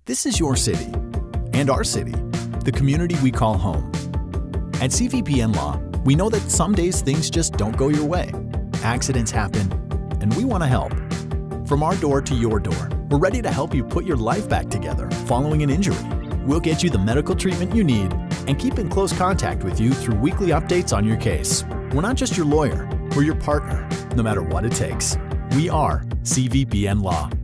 This is your city, and our city, the community we call home. At CVBN Law, we know that some days things just don't go your way. Accidents happen, and we want to help. From our door to your door, we're ready to help you put your life back together following an injury. We'll get you the medical treatment you need and keep in close contact with you through weekly updates on your case. We're not just your lawyer, we're your partner, no matter what it takes. We are CVBN Law.